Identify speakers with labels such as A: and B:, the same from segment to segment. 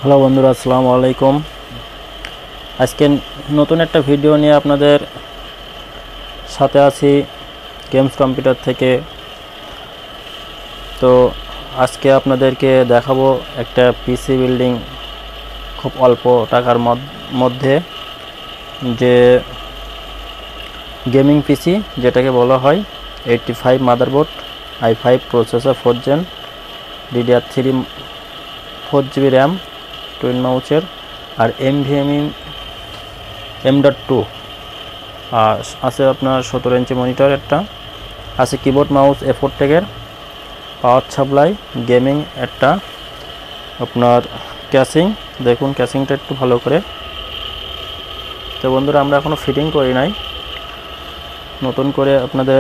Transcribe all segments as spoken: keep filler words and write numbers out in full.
A: Hello বন্ধুরা, আসসালামু আলাইকুম। আজকে নতুন একটা ভিডিও নিয়ে আপনাদের সাথে আছি গেমস কম্পিউটার থেকে। তো আজকে আপনাদেরকে দেখাবো একটা পিসি বিল্ডিং খুব অল্প টাকার মধ্যে, যে গেমিং পিসি যেটাকে বলা হয় eighty five motherboard, I five processor, four gen, DDR three, four GB RAM, twin মাউচের, আর এমভিএমই এম ডট টু আর আছে আপনার সতেরো ইঞ্চি মনিটর, একটা আছে কিবোর্ড মাউস এ ফোর টেকের, পাওয়ার সাপ্লাই, গেমিং, একটা আপনার ক্যাসিং। দেখুন ক্যাসিংটা একটু ভালো করে। তো বন্ধুরা, আমরা এখনও ফিটিং করি নাই, নতুন করে আপনাদের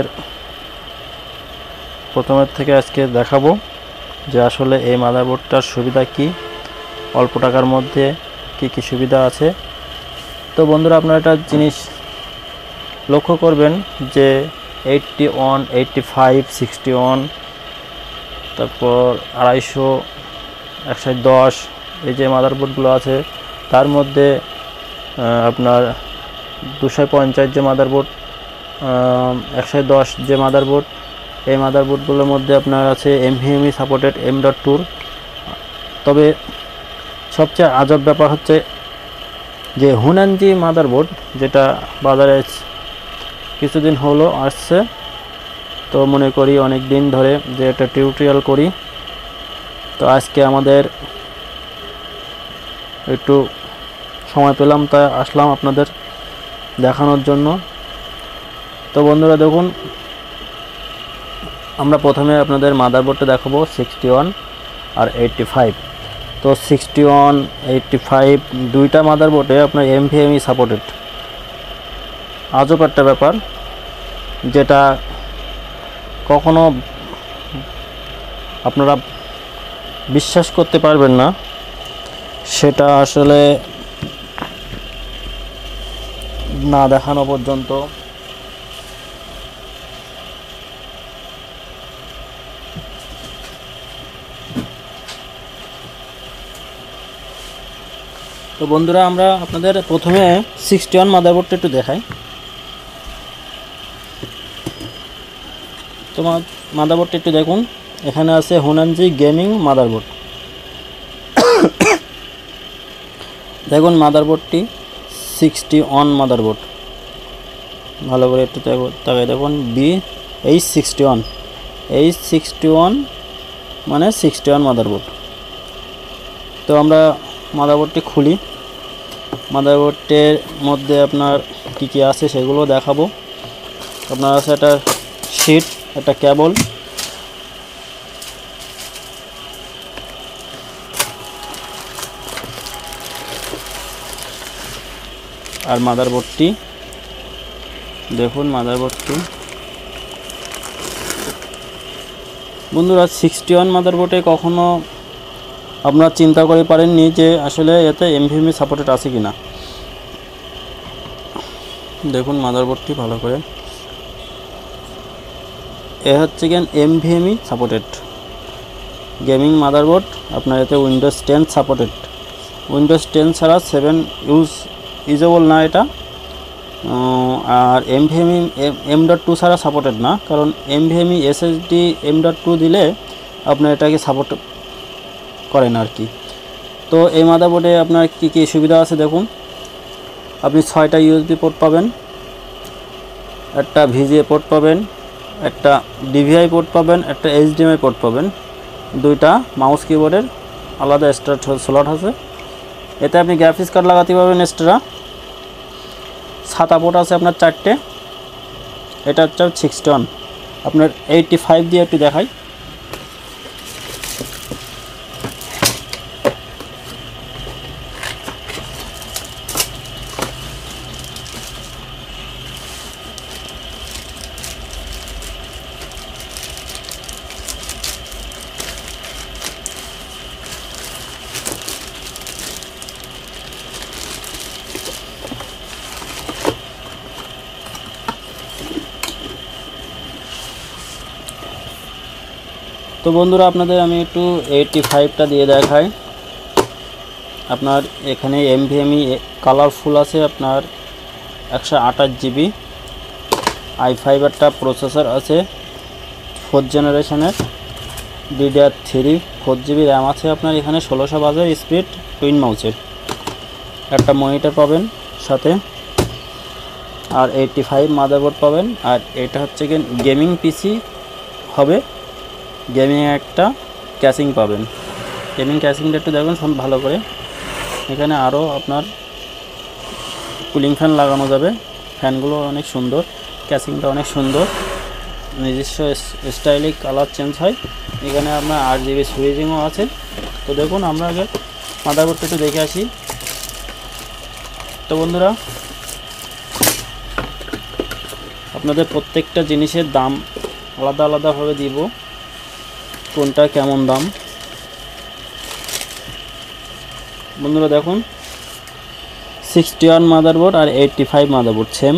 A: প্রথমের থেকে আজকে দেখাবো যে আসলে এই মাদারবোর্ডটার সুবিধা কি, অল্প টাকার মধ্যে কি কি সুবিধা আছে। তো বন্ধুরা, আপনারা একটা জিনিস লক্ষ্য করবেন যে eighty one, eighty five, sixty one, তারপর আড়াইশো, একশো দশ, এই যে মাদারবোর্ডগুলো আছে, তার মধ্যে আপনার দুশো পঞ্চাশ যে মাদারবোর্ড, একশো দশ যে মাদারবোর্ড, এই মাদারবোর্ডগুলোর মধ্যে আপনার আছে এমভিএমই সাপোর্টেড এম ডট টুর। তবে সবচেয়ে আজব ব্যাপার হচ্ছে যে হুনানজি মাদারবোর্ড, যেটা বাজারে কিছুদিন হলো আসছে, তো মনে করি অনেক দিন ধরে যে এটা টিউটোরিয়াল করি। তো আজকে আমাদের একটু সময় পেলাম, তাই আসলাম আপনাদের দেখানোর জন্য। তো বন্ধুরা দেখুন, আমরা প্রথমে আপনাদের মাদারবোর্ডটা দেখাবো সিক্সটি ওয়ান আর এইটটি ফাইভ। তো সিক্সটি ওয়ান, এইটটি ফাইভ দুইটা মাদারবোর্ডে আপনার এমভিএমই সাপোর্টেড। আজব একটা ব্যাপার, যেটা কখনো আপনারা বিশ্বাস করতে পারবেন না, সেটা আসলে না দেখানো পর্যন্ত। তো বন্ধুরা, আমরা আপনাদের প্রথমে সিক্সটি ওয়ান মাদারবোর্ডটা একটু দেখাই। তো মাদারবোর্ডটা একটু দেখুন, এখানে আছে হুনানজি গেমিং মাদারবোর্ড। দেখুন মাদারবোর্ডটি সিক্সটি ওয়ান মাদারবোর্ড, ভালো করে একটু তাকাই দেখুন। B H sixty one, H sixty one মানে সিক্সটি ওয়ান মাদারবোর্ড। তো আমরা মাদারবোর্ডটি খুলি। মাদারবোর্ডের মধ্যে আপনার কি কি আছে সেগুলো দেখাবো। আপনার আছে একটা শিট, একটা কেবল, আর মাদারবোর্ডটি দেখুন। মাদারবোর্ডটি বন্ধুরা, সিক্সটি ওয়ান মাদারবোর্ডে কখনো আপনারা চিন্তা করে পারেননি যে আসলে এতে এমভিএমই সাপোর্টেড আছে কি না। দেখুন মাদারবোর্ডটি ভালো করে, এ হচ্ছে gen NVMe supported gaming motherboard. আপনার এতে Windows ten supported. Windows ten ছাড়া সেভেন ইউজ ইউজেবল না এটা। আর এমভিএমই এম ডট টু ছাড়া সাপোর্টেড না, কারণ NVMe SSD M dot two দিলে আপনার এটাকে সাপোর্ট করে না আর কি। তো এই মাদারবোর্ডে আপনার কি কি সুবিধা আছে দেখুন। আপনি ছয়টা ইউএসবি পোর্ট পাবেন, একটা ভিজিএ পোর্ট পাবেন, একটা ডিভিআই পোর্ট পাবেন, একটা এইচডিএমআই পোর্ট পাবেন, দুইটা মাউস কিবোর্ডের আলাদা এক্সট্রা স্লট আছে। এতে আপনি গ্রাফিক্স কার্ড লাগাতে পারবেন এক্সট্রা। সাতা পোর্ট আছে আপনার চারটে। এটা হচ্ছে সিক্সটি ওয়ান। আপনার এইটটি ফাইভ দিয়ে একটু দেখাই। তো বন্ধুরা, আপনাদের আমি একটু এইটটি ফাইভটা দিয়ে দেখাই। আপনার এখানে এমভিএমই কালারফুল আছে আপনার একশো আঠাশ জিবি, আই ফাইবারটা প্রসেসর আছে ফোর জেনারেশনের, DDR three four GB RAM আছে আপনার এখানে, ষোলোশো বাজার স্পিড টুইন মাউসের, একটা মনিটর পাবেন সাথে, আর এইটটি ফাইভ মাদারবোর্ড পাবেন। আর এটা হচ্ছে কি গেমিং পিসি হবে, গেমিং একটা ক্যাসিং পাবেন। গেমিং ক্যাসিংটা একটু দেখুন সব ভালো করে, এখানে আরও আপনার কুলিং ফ্যান লাগানো যাবে, ফ্যানগুলো অনেক সুন্দর, ক্যাসিংটা অনেক সুন্দর, নিজস্ব স্টাইলে কালার চেঞ্জ হয়। এখানে আপনার আট জিবি সুইচিংও আছে। তো দেখুন আমরা আগে মাদারবোর্ডটা একটু দেখে আসি। তো বন্ধুরা আপনাদের প্রত্যেকটা জিনিসের দাম আলাদা আলাদাভাবে দিব, কোনটা কেমন দাম। বন্ধুরা দেখুন সিক্সটি ওয়ান মাদারবোর্ড আর eighty five motherboard same,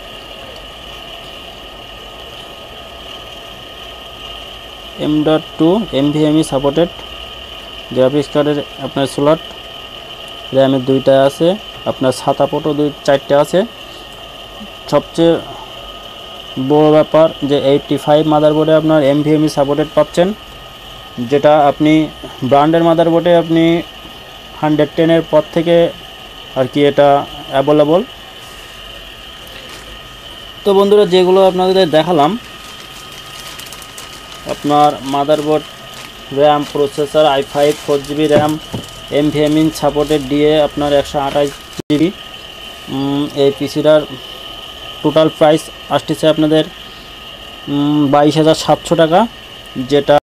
A: M dot two NVMe supported, graphics কার্ডের আপনার স্লট, র্যামের দুইটা আছে, আপনার ছাতা পোর্টও দুই চারটে আছে। সবচেয়ে বড় ব্যাপার যে এইটটি ফাইভ মাদারবোর্ডে আপনার এমভিএমই সাপোর্টেড পাচ্ছেন, যেটা আপনি ব্র্যান্ডের মাদারবোর্ডে আপনি হান্ড্রেড টেনের পর থেকে আর কি এটা অ্যাভেলেবল। তো বন্ধুরা যেগুলো আপনাদের দেখালাম, আপনার motherboard, RAM, processor, I five four GB RAM, NVMe supported দিয়ে আপনার একশো আঠাশ জিবি, এই পিসিটার টোটাল প্রাইস আসতেছে আপনাদের বাইশ হাজার সাতশো টাকা, যেটা